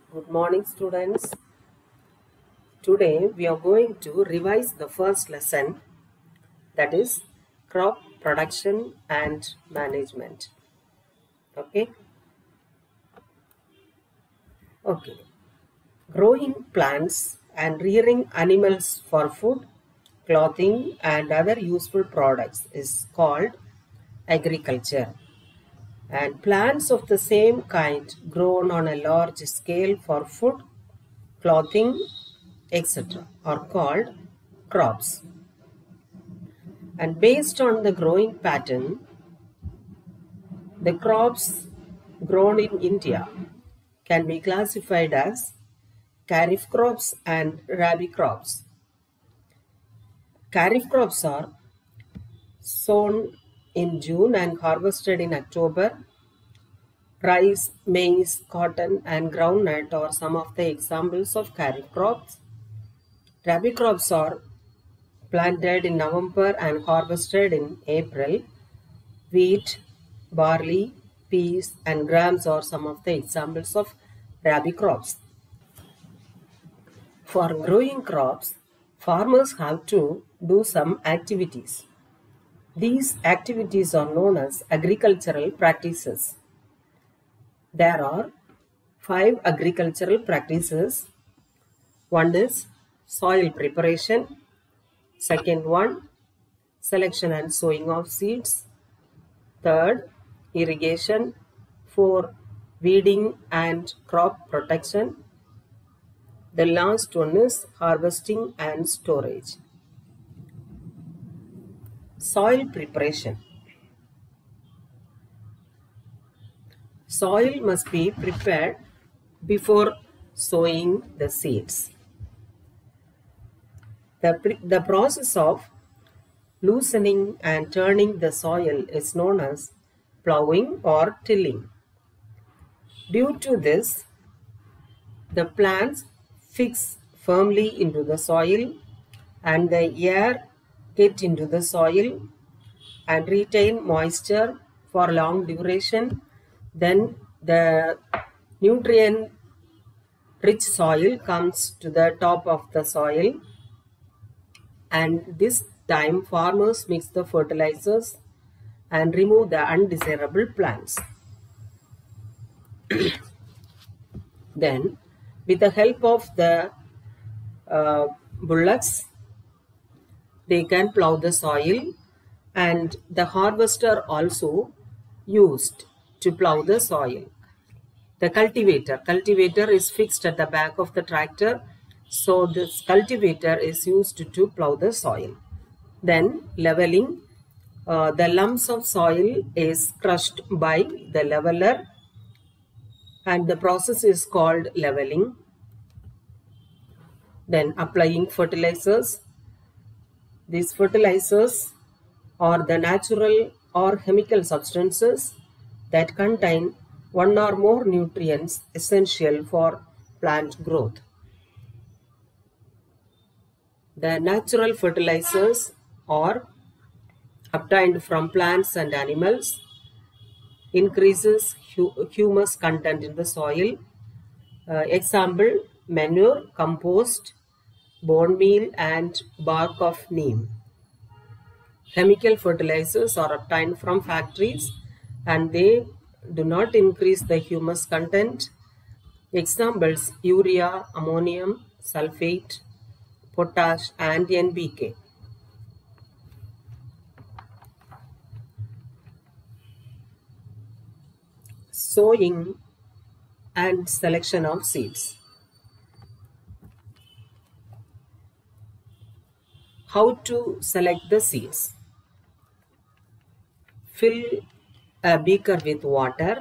Good morning, students. Today we are going to revise the first lesson, that is crop production and management. Okay. Growing plants and rearing animals for food, clothing, and other useful products is called agriculture. And plants of the same kind grown on a large scale for food, clothing, etc. are called crops. And based on the growing pattern, the crops grown in India can be classified as kharif crops and rabi crops. Kharif crops are sown in June and harvested in October. Rice, maize, cotton, and groundnut are some of the examples of kharif crops. Rabi crops are planted in November and harvested in April. Wheat, barley, peas, and grams are some of the examples of rabi crops. For growing crops, farmers have to do some activities. These activities are known as agricultural practices. There are 5 agricultural practices. One is soil preparation. Second one, selection and sowing of seeds. Third, irrigation. 4, weeding and crop protection. The last one is harvesting and storage. Soil preparation. Soil must be prepared before sowing the seeds. The process of loosening and turning the soil is known as plowing or tilling. Due to this, the plants fix firmly into the soil and the air get into the soil and retain moisture for long duration. Then the nutrient rich soil comes to the top of the soil, and this time farmers mix the fertilizers and remove the undesirable plants. Then with the help of the bullocks, they can plow the soil, and the harvester also used to plow the soil. The cultivator is fixed at the back of the tractor, so this cultivator is used to plow the soil. Then leveling, the lumps of soil is crushed by the leveler, and the process is called leveling. Then applying fertilizers. These fertilizers are the natural or chemical substances that contain one or more nutrients essential for plant growth. The natural fertilizers are obtained from plants and animals, increases humus content in the soil. Example, manure, compost, bone meal, and bark of neem. Chemical fertilizers are obtained from factories and they do not increase the humus content. Examples, urea, ammonium, sulfate, potash, and NPK. Sowing and selection of seeds. How to select the seeds? Fill a beaker with water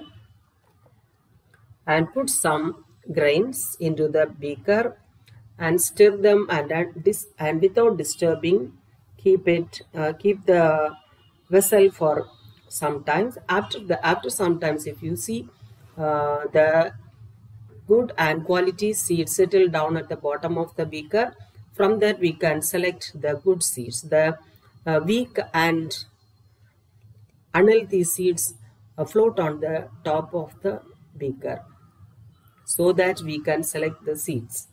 and put some grains into the beaker and stir them, and without disturbing, keep the vessel for some time. After some time, if you see the good and quality seeds settle down at the bottom of the beaker, from that we can select the good seeds. The weak and unhealthy seeds float on the top of the beaker. so that we can select the seeds.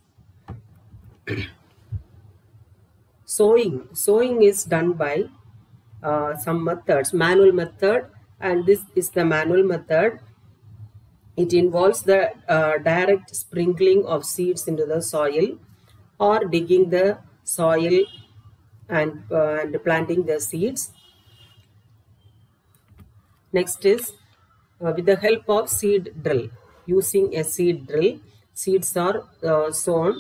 Sowing is done by some methods, manual method, and this is the manual method. It involves the direct sprinkling of seeds into the soil or digging the soil and planting the seeds. Next is with the help of seed drill. Using a seed drill, seeds are sown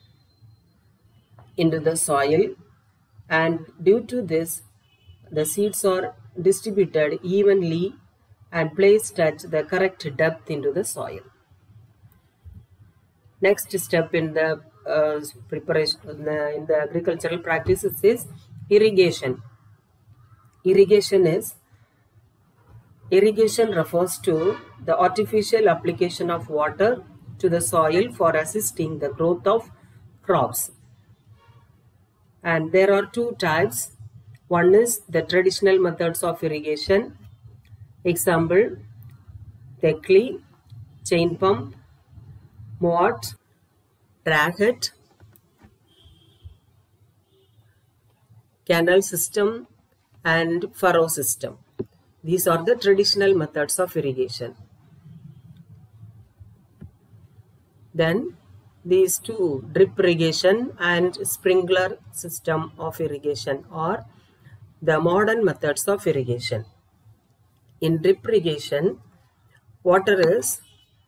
into the soil, and due to this, the seeds are distributed evenly and placed at the correct depth into the soil. Next step in the preparation in the agricultural practices is irrigation. Irrigation refers to the artificial application of water to the soil for assisting the growth of crops. And there are two types. One is the traditional methods of irrigation. Example, Tekli, chain pump, mowat, draghet, canal system, and furrow system. These are the traditional methods of irrigation. Then these two, drip irrigation and sprinkler system of irrigation, are the modern methods of irrigation. In drip irrigation, water is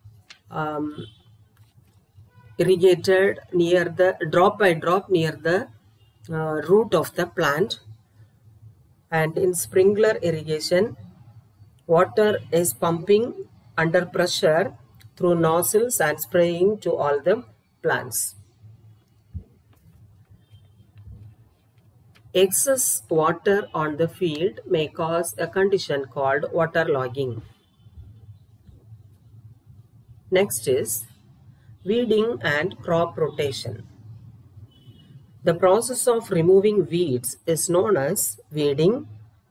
irrigated near the drop by drop near the root of the plant, and in sprinkler irrigation, water is pumping under pressure through nozzles and spraying to all the plants. Excess water on the field may cause a condition called waterlogging. Next is weeding and crop rotation. The process of removing weeds is known as weeding.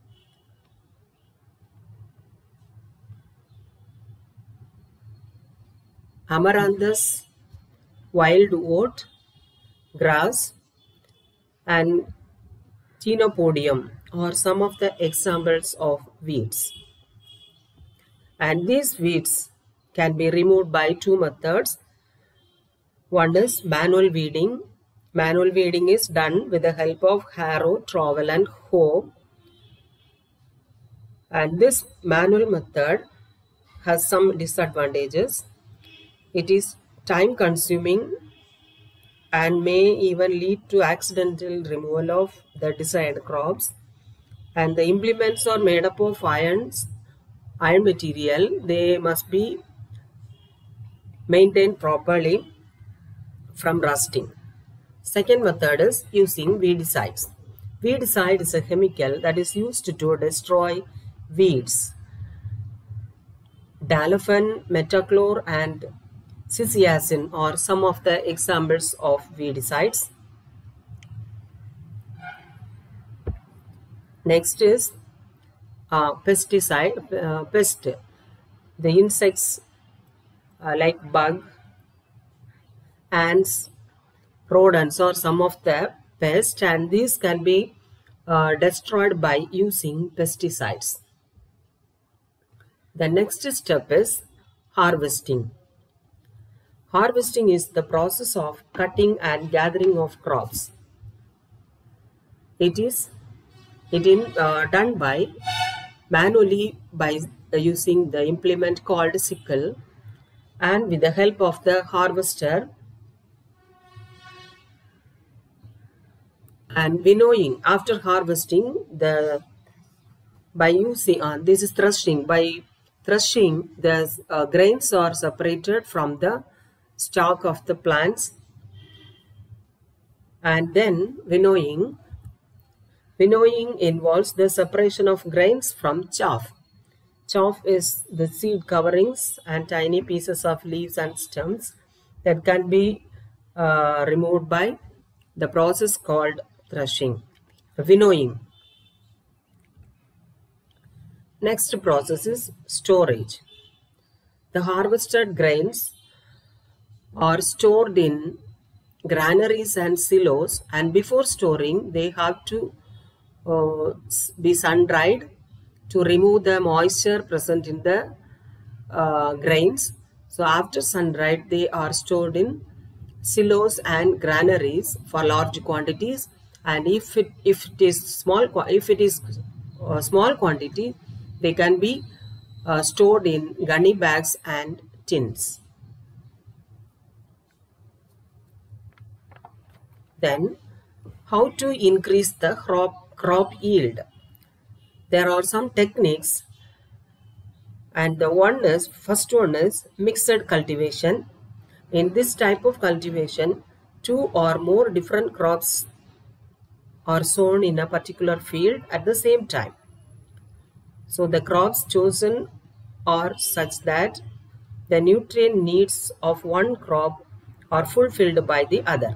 Amaranthus, wild oat, grass, and Chenopodium are some of the examples of weeds. And these weeds can be removed by two methods. One is manual weeding. Manual weeding is done with the help of harrow, trowel, and hoe. And this manual method has some disadvantages. It is time consuming and may even lead to accidental removal of the desired crops. And the implements are made up of iron material. They must be maintained properly from rusting. Second method is using weedicides. Weedicide is a chemical that is used to destroy weeds. Dalafen, metachlor, and cystiazine are some of the examples of weedicides. Next is pesticide. Pest. The insects like bug, ants, rodents are some of the pests, and these can be destroyed by using pesticides. The next step is harvesting. Harvesting is the process of cutting and gathering of crops. It is done by manually by using the implement called sickle, and with the help of the harvester, and winnowing. After harvesting, by using this is threshing. By threshing, the grains are separated from the stalk of the plants, and then winnowing. Winnowing involves the separation of grains from chaff. Chaff is the seed coverings and tiny pieces of leaves and stems that can be removed by the process called threshing. Winnowing. Next process is storage. The harvested grains are stored in granaries and silos, and before storing they have to be sun dried to remove the moisture present in the grains. So after sun dried they are stored in silos and granaries for large quantities, and if it is small quantity, they can be stored in gunny bags and tins. Then, how to increase the crop yield? There are some techniques, and the first one is mixed cultivation. In this type of cultivation, two or more different crops are sown in a particular field at the same time. So the crops chosen are such that the nutrient needs of one crop are fulfilled by the other.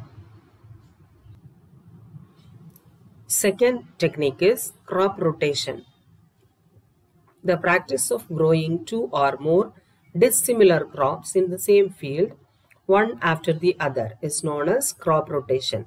Second technique is crop rotation. The practice of growing two or more dissimilar crops in the same field, one after the other, is known as crop rotation.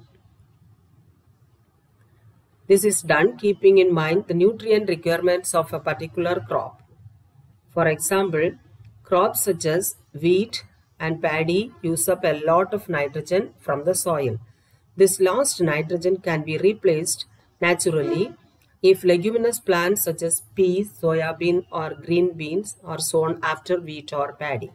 This is done keeping in mind the nutrient requirements of a particular crop. For example, crops such as wheat and paddy use up a lot of nitrogen from the soil. This lost nitrogen can be replaced naturally if leguminous plants such as peas, soya bean or green beans are sown after wheat or paddy.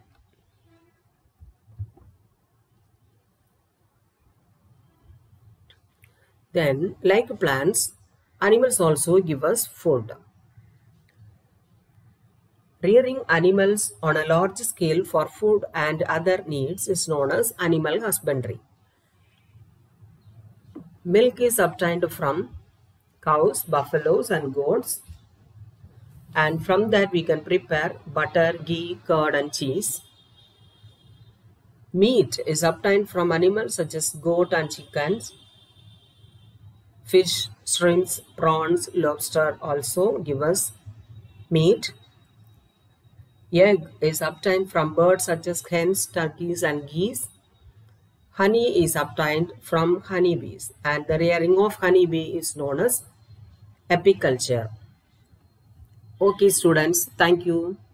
Then, like plants, animals also give us food. Rearing animals on a large scale for food and other needs is known as animal husbandry. Milk is obtained from cows, buffaloes and goats, and from that we can prepare butter, ghee, curd and cheese. Meat is obtained from animals such as goat and chickens. Fish, shrimps, prawns, lobster also give us meat. Egg is obtained from birds such as hens, turkeys and geese. Honey is obtained from honeybees, and the rearing of honeybee is known as apiculture. Okay students, thank you.